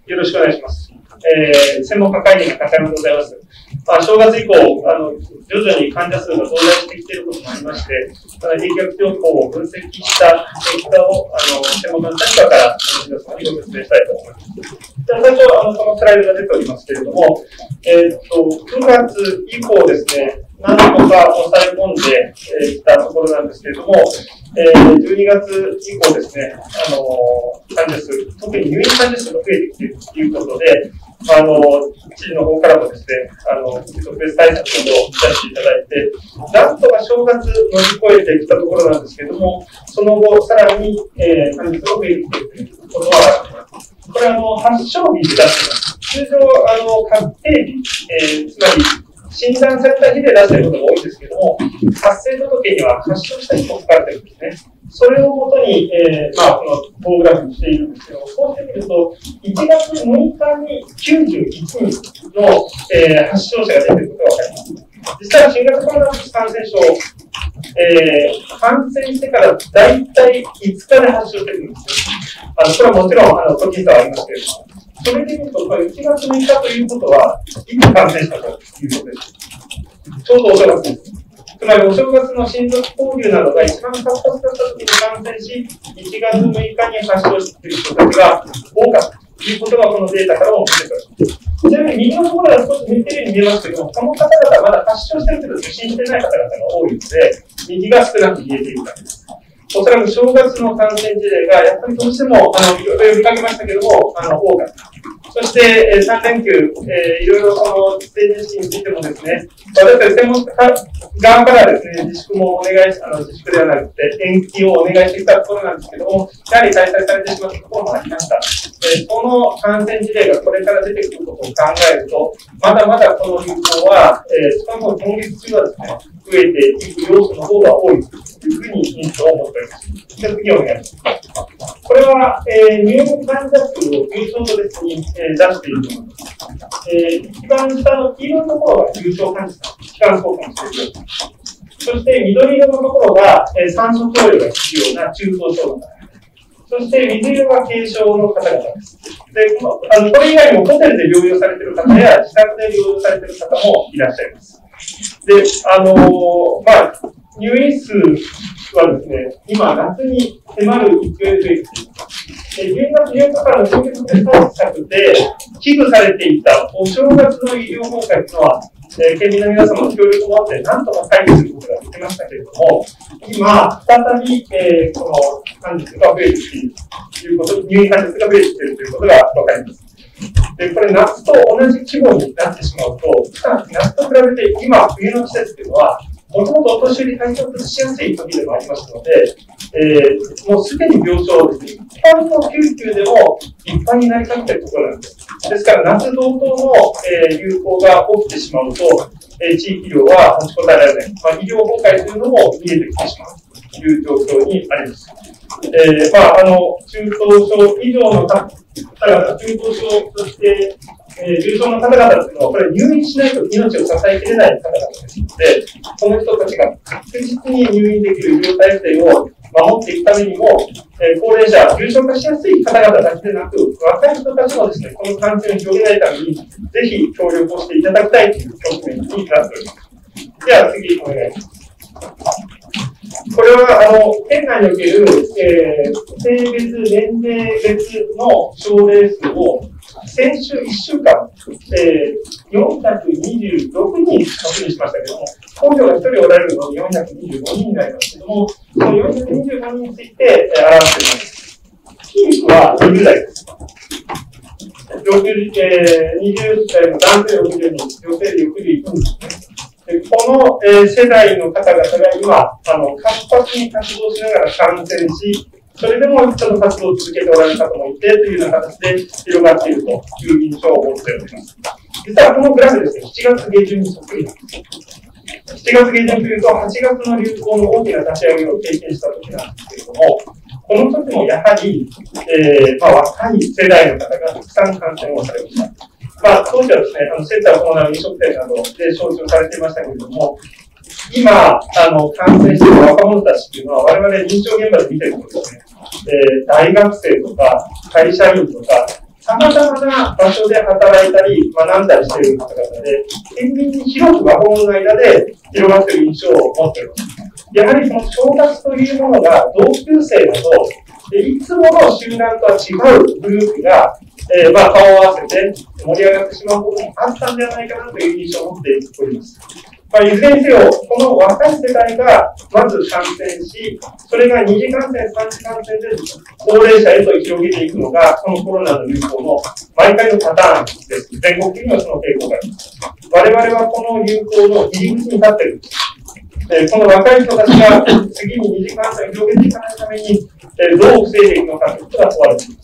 よろしくお願いします。専門家会議の片山でございます。正月以降、徐々に患者数が増大してきていることもありまして、疫学療法を分析した結果を、専門家の立場から皆様にご説明したいと思います。じゃあ、最初、このスライドが出ておりますけれども、9月以降ですね、なんとか抑え込んできたところなんですけれども、12月以降ですね、患者数、特に入院患者数が増えてきているということで、知事の方からもですね、特別対策などを出していただいて、なんとか正月乗り越えてきたところなんですけれども、その後、さらに、患者数が増えてきているということはあります。これ発症日で出しています。通常、確定日、つまり、診断された日で出していることが多いんですけれども、発生届には発症した日も書かれているんですね。それをもとに、この棒グラフにしているんですけども、そうしてみると、1月6日に91人の、発症者が出ていることがわかります。実際は新型コロナウイルス感染症、感染してから大体5日で発症しているんですよ。これはもちろん、個人差はありますけれども。それで見ると、これ1月6日ということは、いつ感染したということです。ちょうどお正月です。つまり、お正月の親族交流などが一番活発だったときに感染し、1月6日に発症している人たちが多かったということが、このデータからも出てくる。ちなみに、右のところは少し似てるように見えますけども、この方々はまだ発症しているけど受診していない方々が多いので、右が少なく見えているわけです。おそらく正月の感染事例が、やっぱりどうしても、いろいろ呼びかけましたけども、多かった。そして、3連休、いろいろ成人式についてもですね、私たち専門家側からですね、自粛も自粛ではなくて、延期をお願いしてきたところなんですけども、やはり開催されてしまったところもありました。この感染事例がこれから出てくることを考えると、まだまだこの流行は、しかも今月中はですね、増えていく要素の方が多いというふうに印象を持っております。じゃあ次お願いします。これは、入院患者数を重症度別に、出しているものです。一番下の黄色いところが重症患者さん、期間交換している。そして緑色のところが、酸素投与が必要な中等症の方。そして水色が軽症の方々です。で、これ以外にもホテルで療養されている方や自宅で療養されている方もいらっしゃいます。で、入院数はですね、今、夏に迫る勢いで増えています。12月8日からの緊急特別対策で危惧されていたお正月の医療崩壊というのは、県民の皆様の協力もあって、なんとか回避することができましたけれども、今、再び、この患者数が増えてきているということ、入院患者数が増えてきているということがわかります。で、これ夏と同じ規模になってしまうと、夏と比べて今、冬の季節というのは、もともとお年寄り対応しやすい時でもありますので、もうすでに病床をですね、一般の救急でもいっぱいになりかけているところなんです。ですから、夏同等の、流行が起きてしまうと、地域医療は持ちこたえられない。医療崩壊というのも見えてきてしまうという状況にあります。中等症以上の方々、中等症、そして、重症の方々というのは、これ入院しないと命を支えきれない方々ですので、その人たちが確実に入院できる医療体制を守っていくためにも、高齢者、重症化しやすい方々だけでなく、若い人たちもですね、この感染を広げないために、ぜひ協力をしていただきたいという局面になっております。では次、お願いします。これは、県内における、性別、年齢別の症例数を、先週1週間、426人確認しましたけども、根拠が1人おられるので425人になりますけども、その425人について表しています。ピークは20代です。20代の男性60人、女性で61人ですね。この世代の方々が今、活発に活動しながら感染し、それでも人の活動を続けておられる方もいて、というような形で広がっているという印象を持っております。実はこのグラフですね、7月下旬にそっくりなんです。7月下旬というと、8月の流行の大きな立ち上げを経験した時なんですけれども、この時もやはり、若い世代の方がたくさん感染をされました。当時はですね、センターコロナ飲食店などで招集されていましたけれども、今、感染している若者たちというのは、我々臨床現場で見ているとですね、大学生とか、会社員とか、 さまざまな場所で働いたり、学んだりしている方々で、県民に広く若者の間で広がっている印象を持っております。やはりその正月というものが同級生など、いつもの集団とは違うグループが、顔を合わせて盛り上がってしまうこともあったんではないかなという印象を持っております。いずれにせよ、この若い世代がまず感染し、それが2次感染、3次感染で高齢者へと広げていくのが、このコロナの流行の毎回のパターンです。全国的にはその傾向があります。我々はこの流行の入り口に立っている。この若い人たちが次に二次感染を広げていかないために、どう防いでいくのかということが問われています。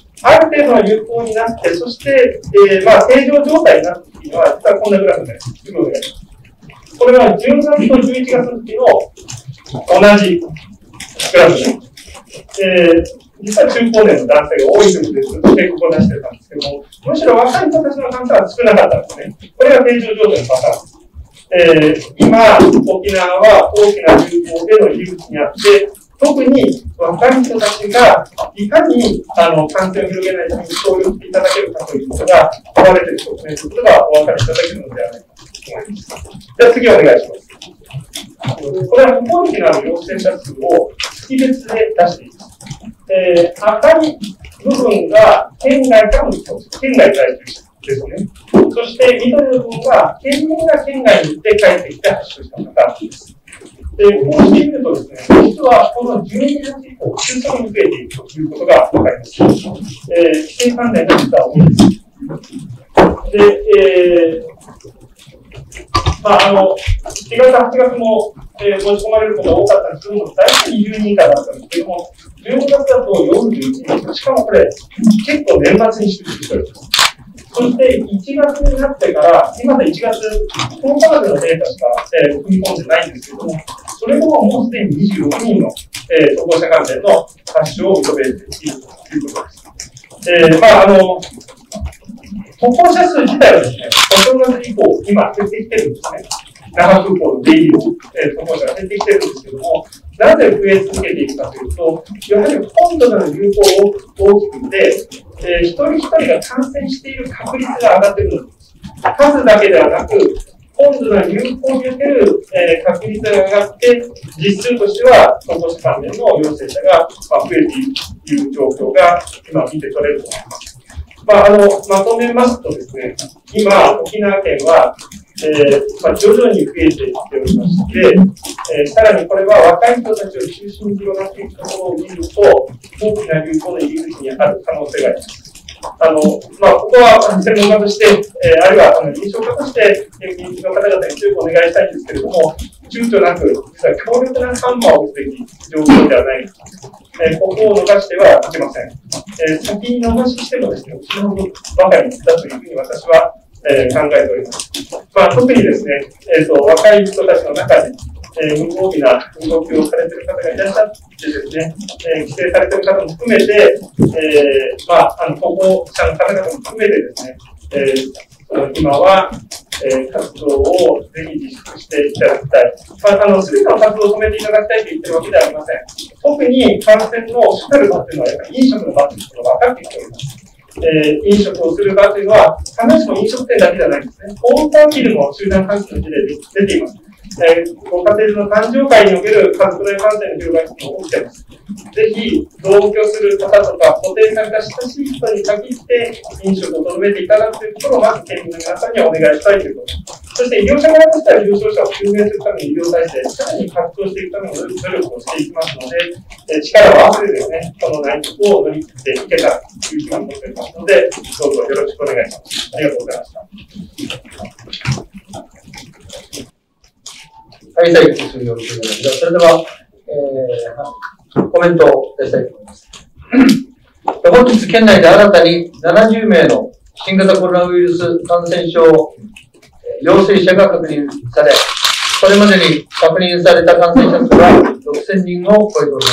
ある程度の流行になって、そして、正常状態になった時には、実はこんなグラフになります。これは10月と11月の時の同じグラフです。実は中高年の男性が多いということで、ずっと傾向を出してたんですけども、むしろ若い人たちの感染は少なかったんですね。これが正常状態のパターンです。今、沖縄は大きな流行での入り口にあって、特に若い人たちがいかに感染を広げないために協力していただけるかということが問われているということがお分かりいただけるのではないかと思います。じゃあ次お願いします。これは日本にある陽性者数を月別で出しています。赤い部分が県外からの人、県外在住者ですね。そして緑の部分は県民が県外に行って帰ってきて発症した方です。こうしてみるとですね、実はこの12月以降、急速に増えているということが分かります。規制関連が実は多いです。7月、8月も、持ち込まれることが多かったんですけども、大体20人以下だったんですけども、12月だと41人、しかもこれ、結構年末に集中しております。そして1月になってから、今まで1月10日までのデータしか、踏み込んでないんですけども、それでももうすでに26人の、渡航者関連の発症を認めているということです。渡航者数自体はですね、お正月以降、今減ってきてるんですね。那覇空港の出入りの渡航者が減ってきてるんですけども、なぜ増え続けていくかというと、やはり本土での流行が大きくて、一人一人が感染している確率が上がってくるんです。数だけではなく、本土の流行における確率が上がって、実数としては、渡航者関連の陽性者が増えている状況が今見て取れると思います。まとめますとですね、今、沖縄県は、徐々に増えていっておりまして、さらにこれは若い人たちを中心に広がっていくところを見ると、大きな流行の入り口にある可能性があります。ここは専門家として、あるいは臨床家として、現役の方々に強くお願いしたいんですけれども、躊躇なく、実は強力なハンマーを打つべき状況ではない。ここを逃してはいけません。先に逃ししてもですね、後ろのばかりだというふうに私は、考えております。特にですね、若い人たちの中で、無防備な動きをされている方がいらっしゃってですね、規制されている方も含めて、渡航者の方々も含めてですね、今は、活動をぜひ自粛していただきたい。すべての活動を止めていただきたいと言っているわけではありません。特に感染の主たる場というのは、やっぱり飲食の場ということが分かってきております。飲食をする場というのは、必ずしも飲食店だけじゃないんですね。大田ビルの集団感染の事例で出ています。ご家庭の誕生会における家族内感染の広がりも起きています。ぜひ、同居する方とか、固定された親しい人に限って飲食をとどめていただくというところを、まず県民の皆さんにはお願いしたいということ。そして、医療者側としては重症者を救命するために医療体制、さらに活動していくための努力をしていきますので、力を合わせてですね、この難局を乗り切っていけたらというふうに思っておりますので、どうぞよろしくお願いします。ありがとうございました。 はい、最後によろしくお願いします。それでは、コメントを出したいと思います。本日、県内で新たに70名の新型コロナウイルス感染症陽性者が確認され、これまでに確認された感染者数は6000人を超えております。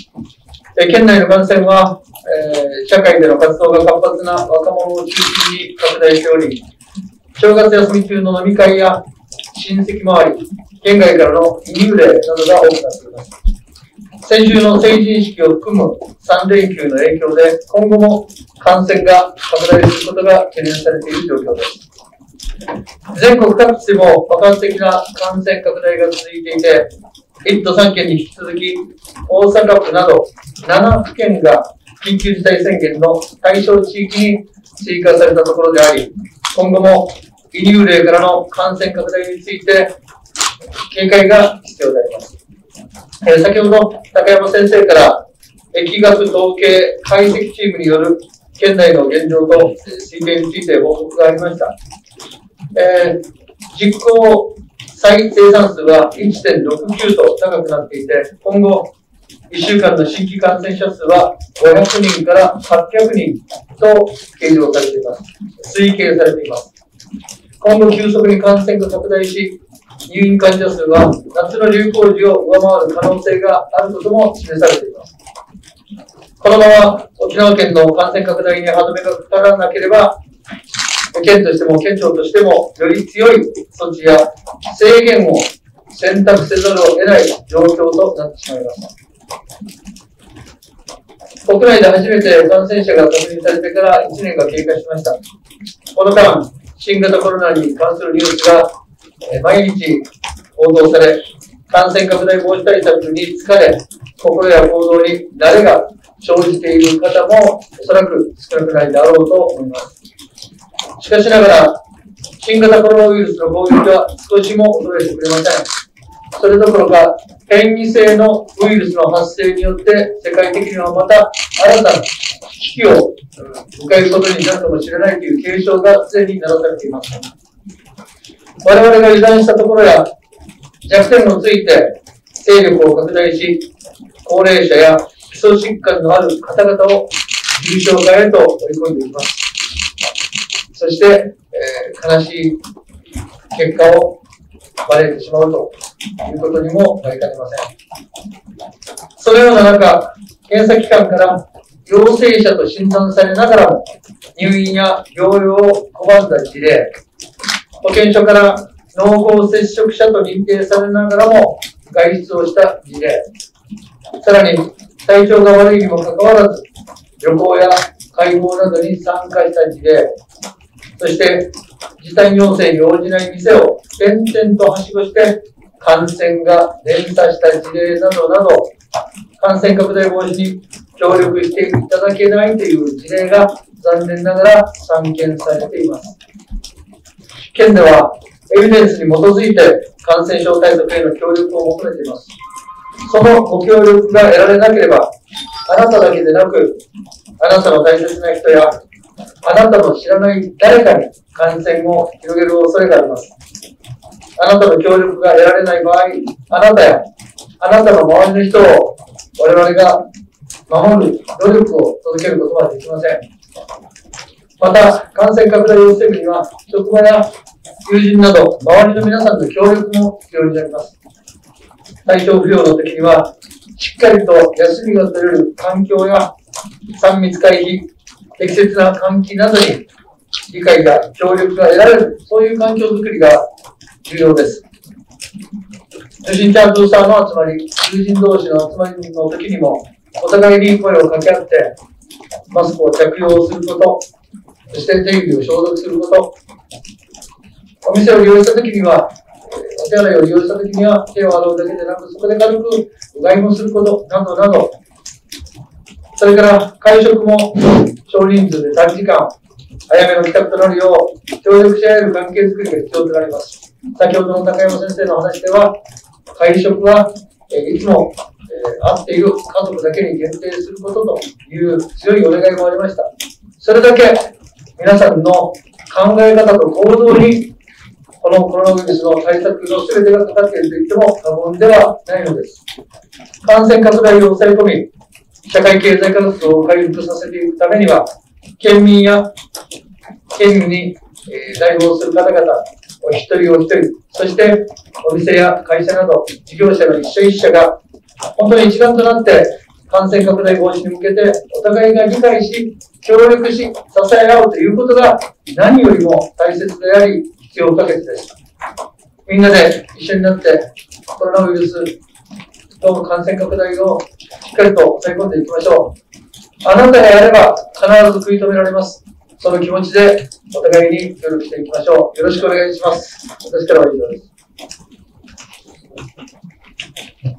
県内の感染は、社会での活動が活発な若者を中心に拡大しており、正月休み中の飲み会や親戚周り、県外からの移入例などが多くなっています。 先週の成人式を含む3連休の影響で、今後も感染が拡大することが懸念されている状況です。全国各地でも爆発的な感染拡大が続いていて、1都3県に引き続き、大阪府など7府県が緊急事態宣言の対象地域に追加されたところであり、今後も移入例からの感染拡大について警戒が必要であります。先ほど高山先生から疫学統計解析チームによる県内の現状と推計について報告がありました。実行再生産数は 1.69 と高くなっていて、今後1週間の新規感染者数は500人から800人と計上されています。推計されています。今後急速に感染が拡大し、入院患者数は夏の流行時を上回る可能性があることも示されています。このまま沖縄県の感染拡大に歯止めがかからなければ、県としても県庁としてもより強い措置や制限を選択せざるを得ない状況となってしまいます。国内で初めて感染者が確認されてから1年が経過しました。この間、新型コロナに関するニュースが毎日報道され、感染拡大防止対策に疲れ、心や行動に慣れが生じている方もおそらく少なくないだろうと思います。しかしながら、新型コロナウイルスの攻撃は少しも衰えてくれません。それどころか、変異性のウイルスの発生によって世界的にはまた新たな危機を迎えることになるかもしれないという警鐘がすでに鳴らされています。我々が油断したところや弱点をついて勢力を拡大し、高齢者や基礎疾患のある方々を重症化へと追い込んでいきます。そして、悲しい結果を招いてしまうということにもなりかねません。そのような中、検査機関から陽性者と診断されながらも入院や療養を拒んだ事例、保健所から濃厚接触者と認定されながらも外出をした事例、さらに体調が悪いにもかかわらず旅行や会合などに参加した事例、そして時短要請に応じない店を転々とはしごして感染が連鎖した事例などなど、感染拡大防止に協力していただけないという事例が残念ながら散見されています。県ではエビデンスに基づいて感染症対策への協力を求めています。そのご協力が得られなければ、あなただけでなく、あなたの大切な人やあなたの知らない誰かに感染を広げる恐れがあります。あなたの協力が得られない場合、あなたやあなたの周りの人を我々が守る努力を続けることはできません。また、感染拡大を防ぐには、職場や友人など周りの皆さんの協力も必要になります。体調不良の時には、しっかりと休みが取れる環境や3密回避、適切な換気などに理解や協力が得られる、そういう環境づくりが重要です。受診者ブースターの集まり、友人同士の集まりの時にも、お互いに声を掛け合って、マスクを着用すること、そして手指を消毒すること、お店を利用した時には、お手洗いを利用した時には、手を洗うだけでなく、そこで軽くうがいもすること、などなど、それから会食も少人数で短時間、早めの帰宅となるよう、協力し合える関係づくりが必要となります。先ほどの高山先生の話では、会食はいつも会っている家族だけに限定することという強いお願いもありました。それだけ皆さんの考え方と行動に、このコロナウイルスの対策の全てがかかっていると言っても過言ではないのです。感染拡大を抑え込み、社会経済活動を回復させていくためには、県民や県に代表する方々、お一人お一人、そしてお店や会社など事業者の一社一社が本当に一丸となって感染拡大防止に向けてお互いが理解し、協力し、支え合うということが何よりも大切であり、必要不可欠です。みんなで一緒になってコロナウイルスどうも感染拡大をしっかりと抑え込んでいきましょう。あなたがやれば必ず食い止められます。その気持ちでお互いに協力していきましょう。よろしくお願いします。私からは以上です。